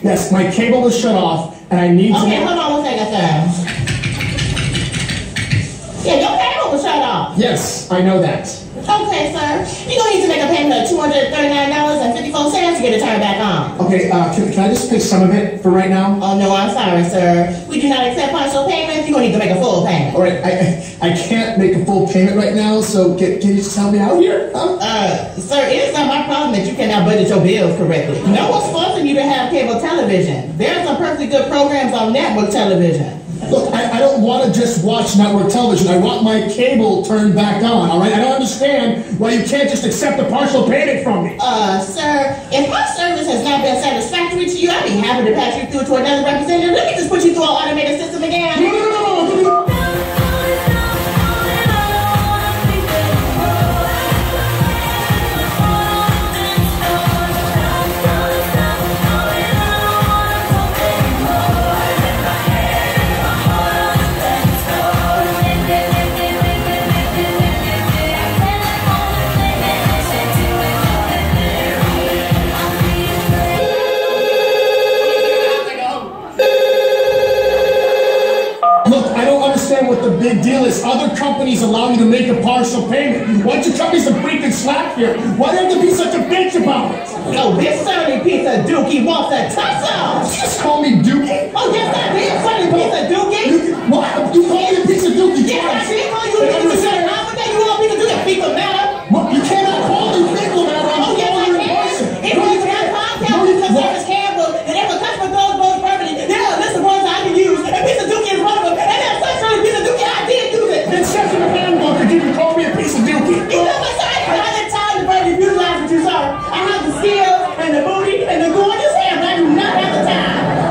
Yes, my cable was shut off, and I need to... Okay, hold on 1 second, sir. Yeah, your cable was shut off. Yes, I know that. Okay, sir. You're going to need to make a payment of $239.54 to get it turned back on. Okay, can I just pay some of it for right now? Oh, no, I'm sorry, sir. We do not accept partial payments. You're going to need to make a full payment. All right, I can't make a full payment right now, so can you just help me out here? Sir, it is not my problem that you cannot budget your bills correctly. No one's forcing you to have cable television. There are some perfectly good programs on network television. Look, I don't want to just watch network television. I want my cable turned back on, all right? I don't understand why you can't just accept a partial payment from me. Sir, if my service has not been satisfactory to you, I'd be happy to pass you through to another representative. Let me just put you through our automated system again. No. What the big deal is. Other companies allow you to make a partial payment. Why don't you cut me some freaking slack here? Why do you have to be such a bitch about it? Oh, this Sonny piece of dookie wants a tussle. You just call me dookie? Oh, yes, I did, Sonny piece of dookie. What? You call me a piece of dookie? Yes, I did call you a piece of dookie. How would you want me to do that? People matter. What? You cannot call me people matter. Oh, yes, I can. If you can contact me, customer handbook, and if a customer goes permanently, there are a list of ones I can use. And piece of dookie is one of them. And there's such a piece of dookie I did use it. Then check in the handbook and you can call me a piece of dookie. You know what, sir? I have time to burn and utilize what you, sir. I have the skills and the booty and the gorgeous hair, but I do not have the time.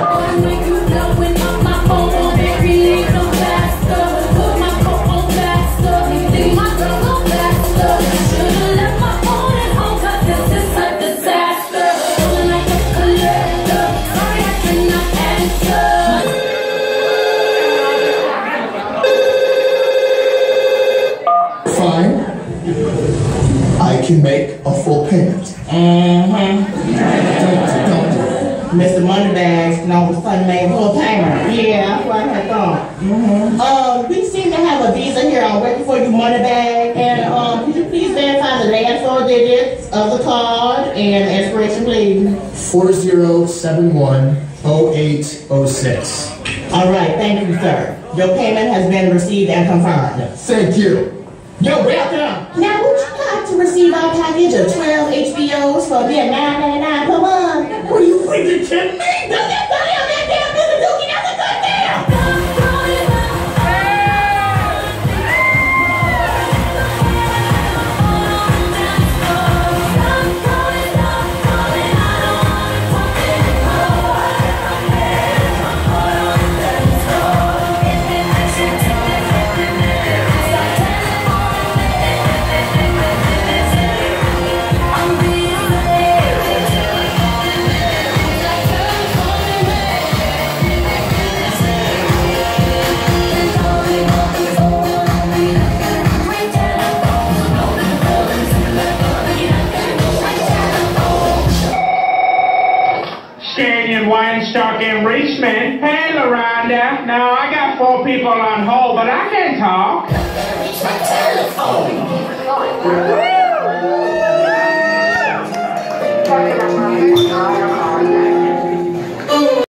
I can make a full payment. Mm-hmm. Don't. Mr. Moneybags known for Sonny made full payment. Yeah, that's what I had thought. Mm-hmm. We seem to have a visa here on waiting for you, Moneybag. And could you please verify the last 4 digits of the card and expiration, please? 40710806. All right, thank you, sir. Your payment has been received and confirmed. Thank you. You're welcome. Now, would you like to receive our package of 12 HBOs for mere $9.99 per month? What are you freaking kidding me? Don't get funny on that damn Mr. Dookie. That's a good deal. Stock enrichment. Hey, LaRonda. Now, I got 4 people on hold, but I can talk. Telephone.